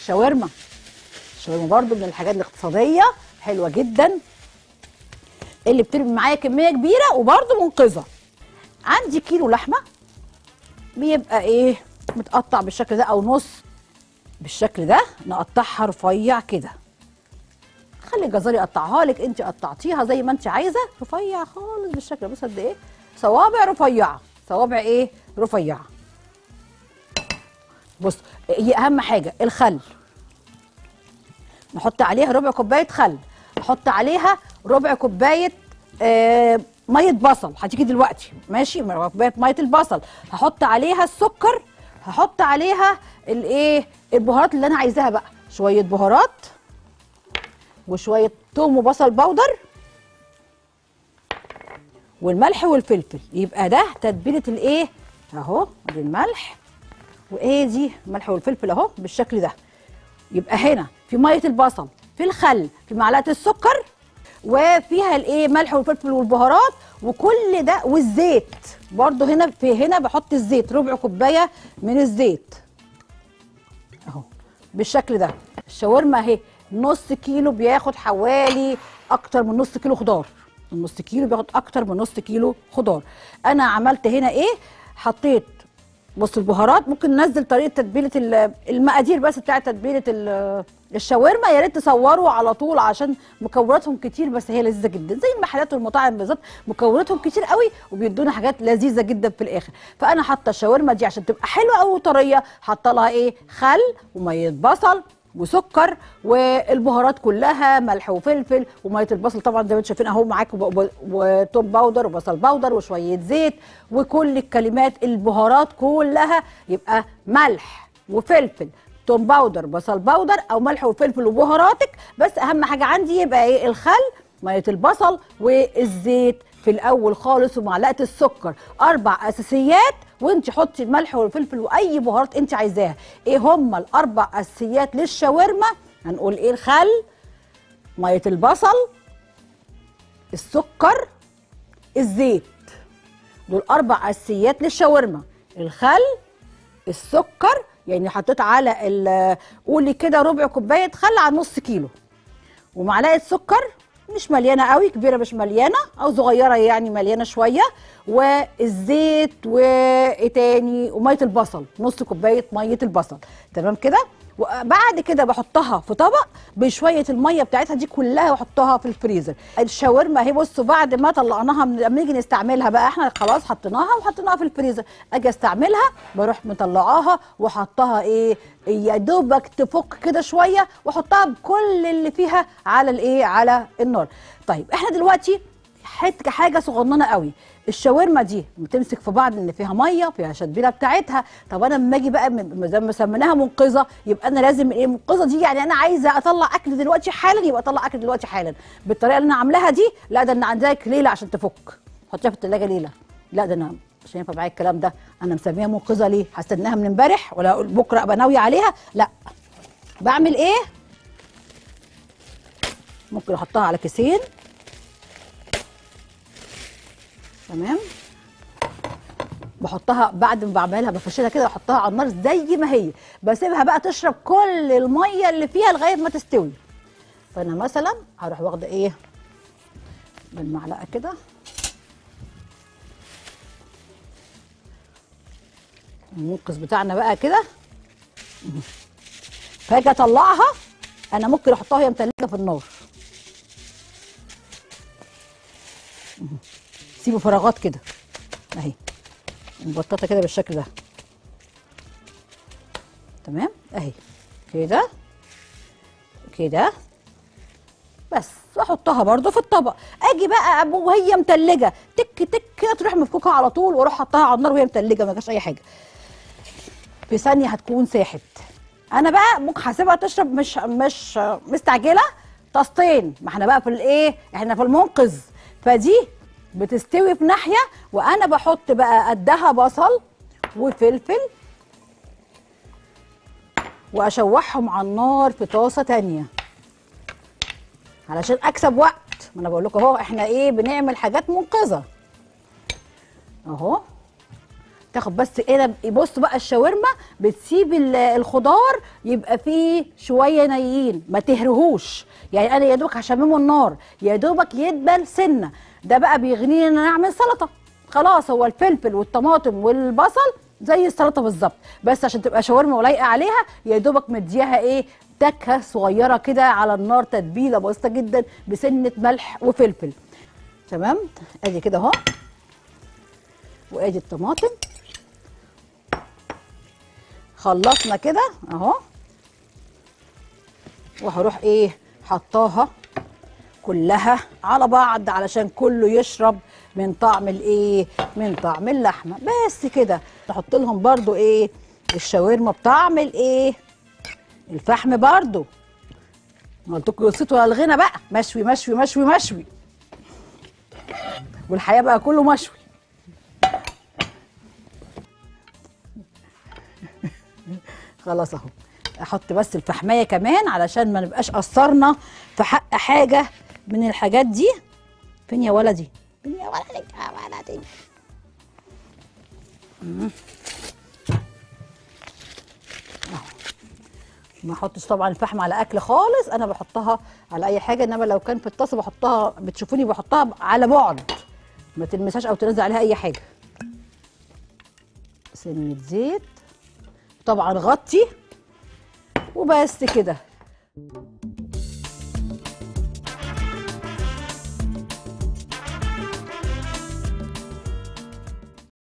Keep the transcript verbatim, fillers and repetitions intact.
الشاورما. الشاورما برضو من الحاجات الاقتصاديه حلوه جدا اللي بترمي معايا كميه كبيره وبرضو منقذه. عندي كيلو لحمه بيبقى ايه متقطع بالشكل ده او نص بالشكل ده، نقطعها رفيع كده. خلي الجزار يقطعها لك، انت قطعتيها زي ما انت عايزه رفيع خالص بالشكل ده. بص قد ايه صوابع رفيعه، صوابع ايه رفيعه. بص هي اهم حاجه الخل، نحط عليها ربع كوبايه خل، نحط عليها ربع كوبايه آه ميه بصل هتيجي دلوقتي ماشي، ربع كوبايه ميه البصل. هحط عليها السكر، هحط عليها الايه البهارات اللي انا عايزاها بقى، شويه بهارات وشويه توم وبصل بودر والملح والفلفل. يبقى ده تتبيله الايه اهو، دي الملح وايه دي الملح والفلفل اهو بالشكل ده. يبقى هنا في ميه البصل، في الخل، في معلقه السكر، وفيها الايه ملح والفلفل والبهارات وكل ده، والزيت برضو هنا. في هنا بحط الزيت ربع كوبايه من الزيت اهو بالشكل ده. الشاورما اهي نص كيلو بياخد حوالي اكتر من نص كيلو خضار، النص كيلو بياخد اكتر من نص كيلو خضار. انا عملت هنا ايه، حطيت بص البهارات. ممكن ننزل طريقه تتبيله المقادير بس بتاعه تتبيله الشاورما، يا ريت تصوروا على طول عشان مكوناتهم كتير بس هي لذيذه جدا، زي المحلات والمطاعم بالظبط مكوناتهم كتير قوي وبيدونا حاجات لذيذه جدا في الاخر. فانا حاطه الشاورما دي عشان تبقى حلوه قوي وطريه، حاطه لها ايه خل وميه بصل وسكر والبهارات كلها ملح وفلفل وميه البصل طبعا زي ما انتم شايفين اهو معاكم، وتوم باودر وبصل باودر وشويه زيت وكل الكلمات البهارات كلها. يبقى ملح وفلفل توم باودر بصل باودر او ملح وفلفل وبهاراتك، بس اهم حاجه عندي يبقى ايه الخل ميه البصل والزيت في الاول خالص ومعلقه السكر. اربع اساسيات، وانت حطي الملح والفلفل واي بهارات انت عايزاها. ايه هم الاربع اساسيات للشاورما؟ هنقول ايه الخل ميه البصل السكر الزيت، دول اربع اساسيات للشاورما. الخل السكر، يعني حطيت على قولي كده ربع كوبايه خل على نص كيلو، ومعلقه سكر مش مليانه قوي، كبيره مش مليانه او صغيره يعني مليانه شويه، والزيت وايه تاني وميه البصل نص كوبايه ميه البصل. تمام كده. وبعد كده بحطها في طبق بشويه الميه بتاعتها دي كلها واحطها في الفريزر. الشاورما اهي بصوا بعد ما طلعناها من لما نيجي نستعملها بقى احنا خلاص حطيناها وحطيناها في الفريزر، اجي استعملها بروح مطلعاها وحطها ايه يا دوبك تفك كده شويه واحطها بكل اللي فيها على الايه على النار. طيب احنا دلوقتي حته حاجه صغننه قوي، الشاورما دي بتمسك في بعض ان فيها ميه فيها تتبيله بتاعتها. طب انا لما اجي بقى زي ما سميناها منقذه يبقى انا لازم ايه منقذه دي، يعني انا عايزه اطلع اكل دلوقتي حالا يبقى اطلع اكل دلوقتي حالا بالطريقه اللي انا عاملاها دي. لا ده انا عندك ليله عشان تفك، حطيها في الثلاجه ليله. لا ده انا مش هينفع معايا الكلام ده، انا مسميها منقذه ليه؟ هستناها من امبارح ولا اقول بكره ابقى ناويه عليها؟ لا. بعمل ايه؟ ممكن احطها على كيسين تمام، بحطها بعد ما بعملها بفشلها كده بحطها على النار زي ما هي، بسيبها بقى تشرب كل الميه اللي فيها لغايه ما تستوي. فانا مثلا هروح واخده ايه بالمعلقه كده المنقذ بتاعنا بقى كده، فاجي اطلعها. انا ممكن احطها وهي متلجه في النار، سيبوا فراغات كده اهي مبططه كده بالشكل ده تمام اهي كده كده بس، واحطها برده في الطبق. اجي بقى وهي متلجه تك تك كده تروح مفكوكه على طول واروح حطها على النار وهي متلجه ما فيهاش اي حاجه، في ثانيه هتكون ساحت. انا بقى ممكن هسيبها تشرب مش مش مستعجله طاستين، ما احنا بقى في الايه احنا في المنقذ، فدي بتستوي في ناحيه وانا بحط بقى قدها بصل وفلفل واشوحهم على النار في طاسه تانيه علشان اكسب وقت. ما انا بقول لكم اهو احنا ايه بنعمل حاجات منقذه اهو. تاخد بس هنا. بص بقى الشاورما بتسيب الخضار يبقى فيه شويه نيين، ما تهرهوش يعني. انا يا دوبك هشممه النار يا دوبك يدبل سنه، ده بقى بيغنيني ان انا اعمل سلطه. خلاص هو الفلفل والطماطم والبصل زي السلطه بالظبط، بس عشان تبقى شاورما ولايقه عليها يا دوبك مديها ايه تكه صغيره كده على النار، تتبيله بسيطه جدا بسنه ملح وفلفل. تمام. ادي كده اهو، وادي الطماطم خلصنا كده اهو، وهروح ايه حطاها كلها على بعض علشان كله يشرب من طعم الايه من طعم اللحمه. بس كده نحط لهم برضو ايه الشاورما بطعم الايه الفحم برضو. ما قلت لكم الصيت ولا الغنى بقى، مشوي مشوي مشوي مشوي، والحياه بقى كله مشوي. خلاص اهو، احط بس الفحمايه كمان علشان ما نبقاش قصرنا في حق حاجه من الحاجات دي. فين يا ولدي؟ فين يا ولدي يا ولدي؟ ما احطش طبعا الفحم على اكل خالص، انا بحطها على اي حاجه، انما لو كان في الطاسه بحطها، بتشوفوني بحطها على بعد ما تلمسهاش او تنزل عليها اي حاجه. سنه زيت طبعا غطي وبس كده.